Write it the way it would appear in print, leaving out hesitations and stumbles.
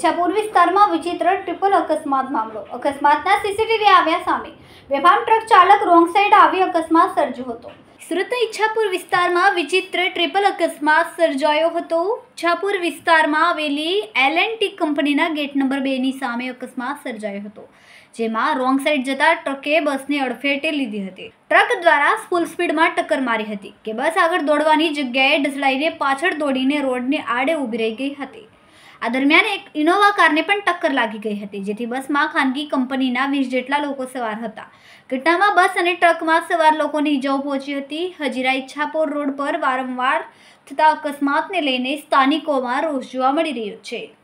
ઈચ્છાપુર વિસ્તારમાં વિચિત્ર ટ્રિપલ અકસ્માત મામલો. અકસ્માતના સીસીટીવી આવ્યા સામે. બેફામ ટ્રક ચાલક રોંગ સાઈડ આવી અકસ્માત સર્જ્યો હતો. સુરતના ઈચ્છાપુર વિસ્તારમાં વિચિત્ર ટ્રિપલ અકસ્માત સર્જાયો હતો. ઈચ્છાપુર વિસ્તારમાં આવેલી L&T કંપનીના ગેટ નંબર 2 ની સામે અકસ્માત સર્જાયો હતો, જેમાં રોંગ સાઈડ જતા ટ્રકે બસને અડફેટે લીધી હતી. ટ્રક દ્વારા ફૂલ સ્પીડમાં ટક્કર મારી હતી કે બસ આગળ દોડવાની જગ્યાએ ઢસડાઈને પાછળ દોડીને રોડને આડે ઊભી રહી ગઈ હતી. આ દરમિયાન એક ઇનોવા કારને પણ ટક્કર લાગી ગઈ હતી, જેથી બસમાં ખાનગી કંપનીના 20 જેટલા લોકો સવાર હતા. ઘટનામાં બસ અને ટ્રકમાં સવાર લોકોને ઈજાઓ પહોંચી હતી. હજીરા ઈચ્છાપુર રોડ પર વારંવાર થતા અકસ્માતને લઈને સ્થાનિકોમાં રોષ જોવા મળી રહ્યો છે.